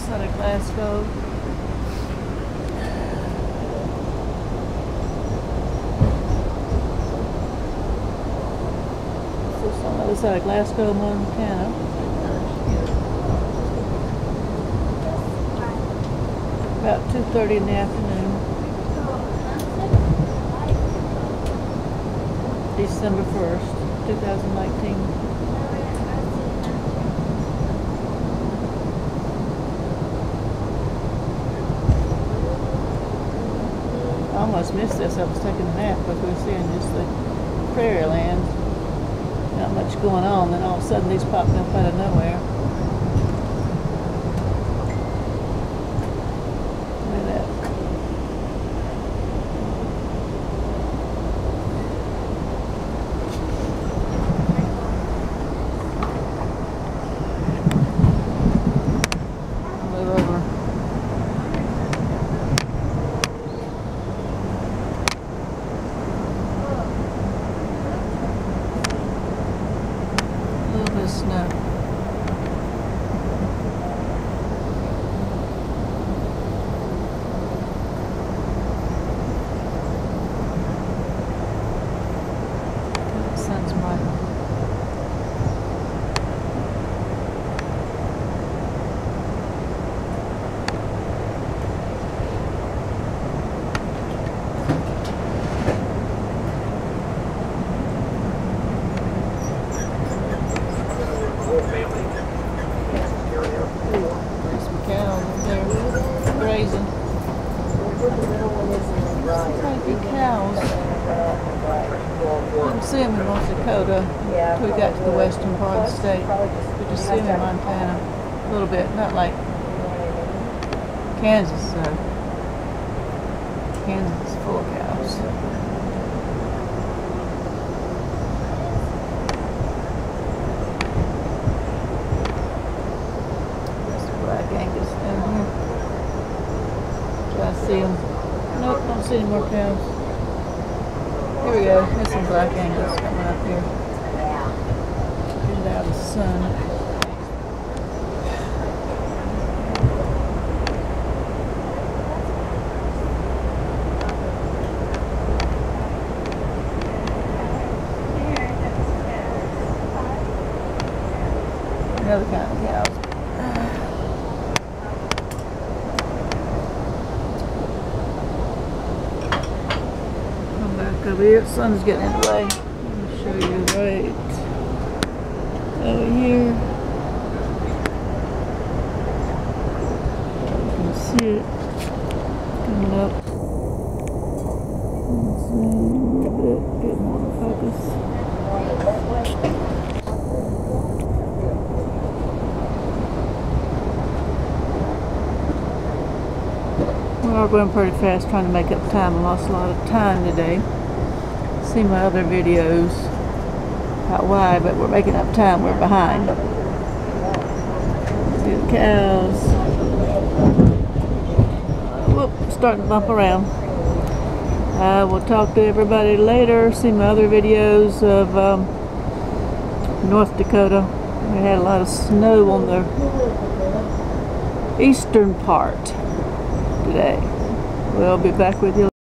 Outside of Glasgow. This is on the other side of Glasgow, Montana. About 2:30 in the afternoon. December 1st, 2019. I almost missed this. I was taking a nap because we were seeing just the prairie land. Not much going on. Then all of a sudden these popped up out of nowhere. Look at that. Move over. Snow. The sun's bright. There's some cows up there grazing. Quite big cows. Didn't see them in North Dakota until we got to the western part of the state. We just see them in Montana a little bit, not like Kansas. Kansas is full of cows. Black Angus down here. Try to see them. Nope, don't see any more cows. Here we go. There's some Black Angus coming up here. Get it out of the sun. Another kind of cows. Back over here, the sun's getting in the way. Let me show you right over here. You can see it coming up. Zoom a little bit, get more focus. We are going pretty fast, trying to make up time. I lost a lot of time today. See my other videos about why, but we're making up time. We're behind. See the cows. Whoop, starting to bump around. We'll talk to everybody later. See my other videos of North Dakota. We had a lot of snow on the eastern part today. We'll be back with you.